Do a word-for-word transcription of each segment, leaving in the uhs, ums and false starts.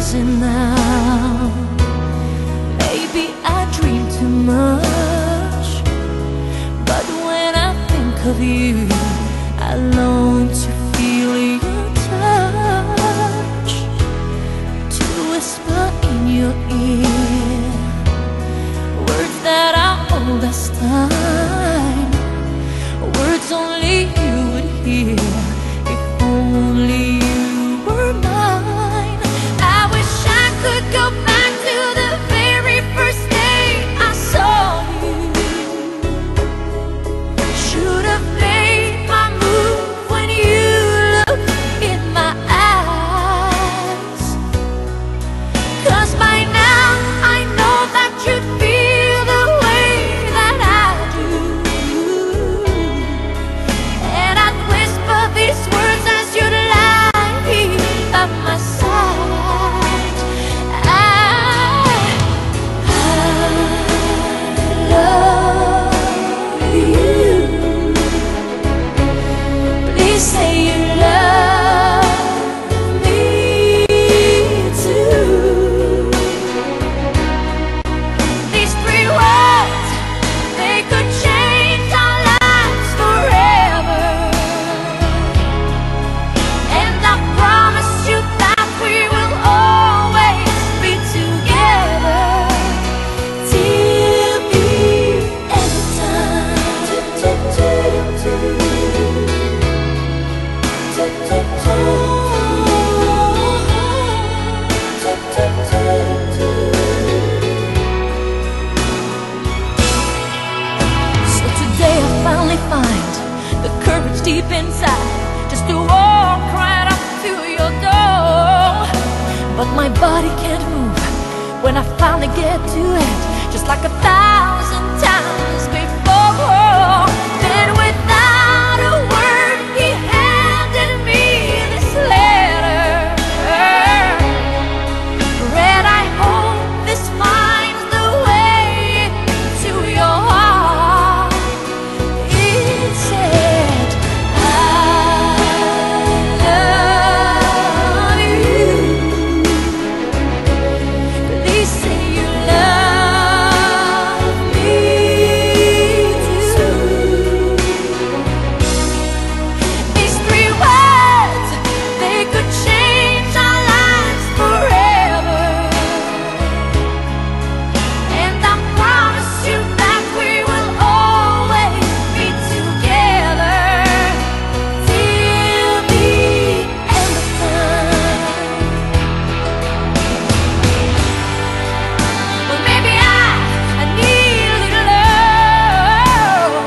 realizing now, maybe I dream too much. But when I think of you, I long to feel your touch, to whisper in your ear words that are old as time, words only you would hear if only you were mine. I wish I could go back to the very first day I saw you. Should have made my move when you looked in my eyes, 'cause by now I know that you'd feel the way that I do. And I'd whisper these words as you'd lie here by my side. I, I love you. Please say you love me too. These three words, they could change our lives forever. And I promise you that we will always be together till the end of time. So today I finally find the courage deep inside just to walk right up to your door. But my body can't move when I finally get to it, just like a thousand times before. Then without a word he handed me this letter. Read, I hope this finds the way to your heart. It said, I love you. Please say you love me too. These three words, they could change our lives forever. And I promise you that we will always be together till the end of time. Well, maybe I, I need a little love,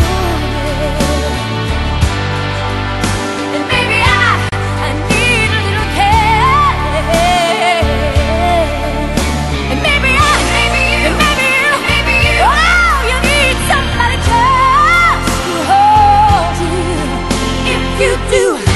yeah. And maybe I, I need a little care. And maybe I, maybe you, and maybe you, maybe you, oh, you need somebody just to hold you. If you do,